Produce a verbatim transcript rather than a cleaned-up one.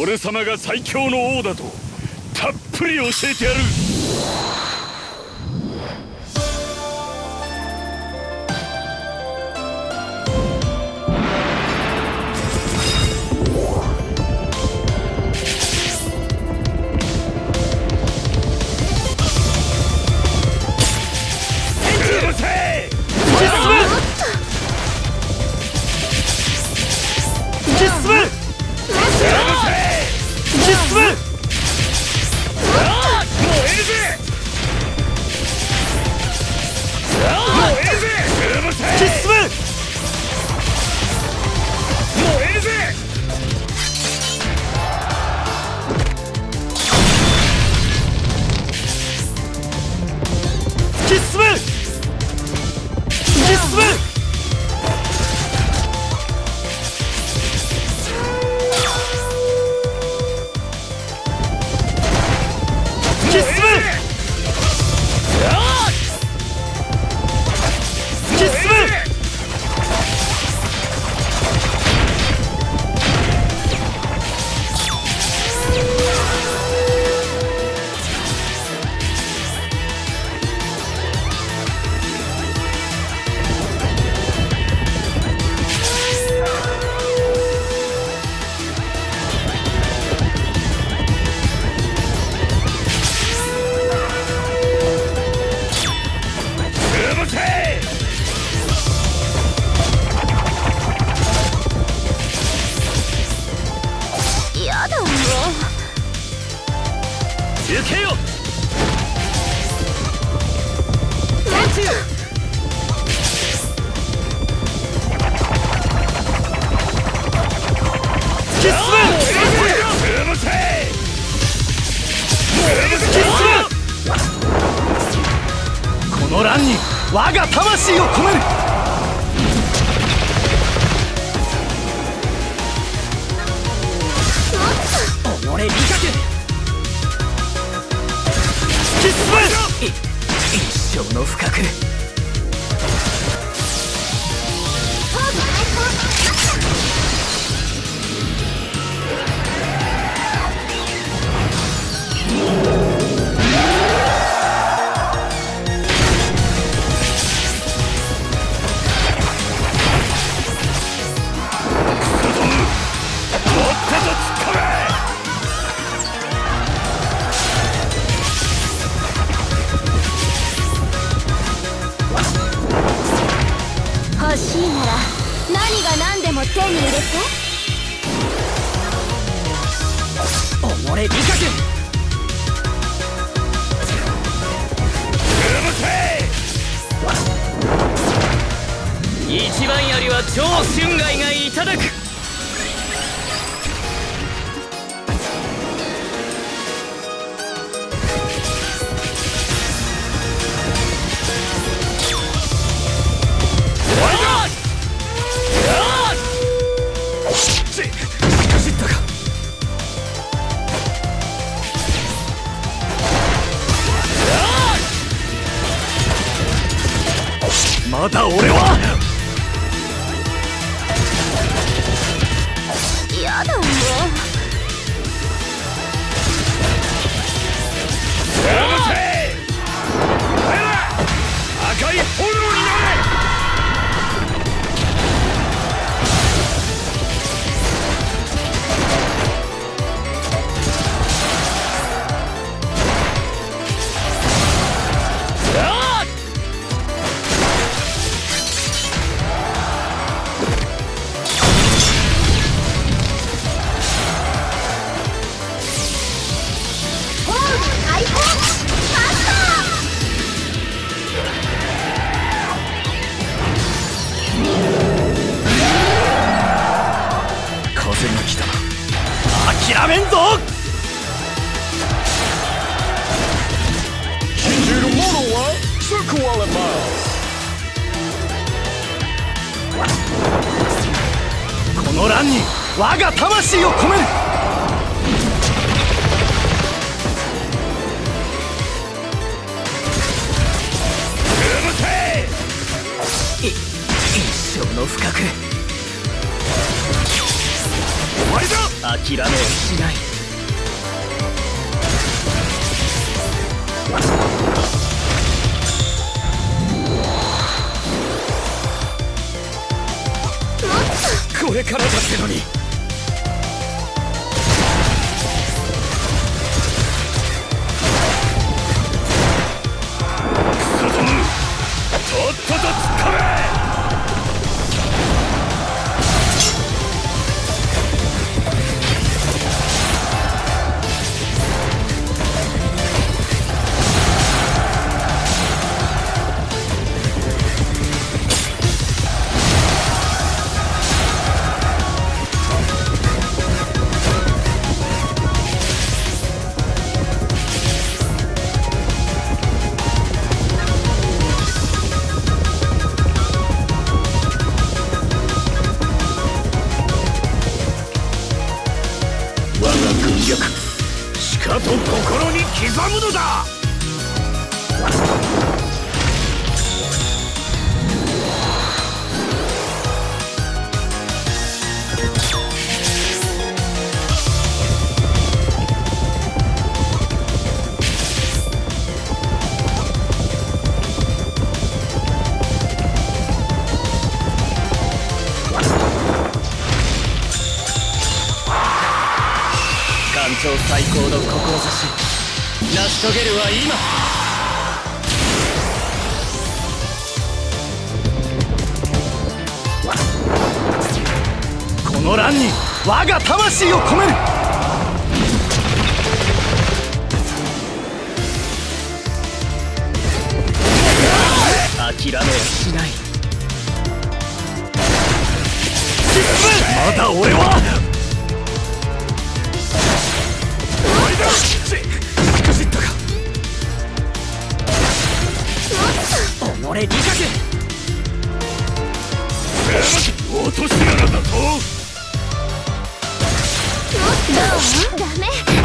俺様が最強の王だとたっぷり教えてやる。 この乱に我が魂を込める。己理覚突き進む。一生の深く。 欲しいなら何が何でも手に入れて。 己理覚一番槍は超春外がいただく。まだ俺はやだもう。 赤い炎になれ。 諦めんぞ。 信じる者は救われます。 この乱に我が魂を込める。い一生の深く。終わりだ。 諦めはしない。これからだってのに。 クソども、とっとと突っ込め。しかと心に刻むのだ。 艦長最高の志、成し遂げるは今。この乱に我が魂を込める。諦めはしない。まだ俺はしくじったか。己理かけ。 落とし穴だと。 ダメ。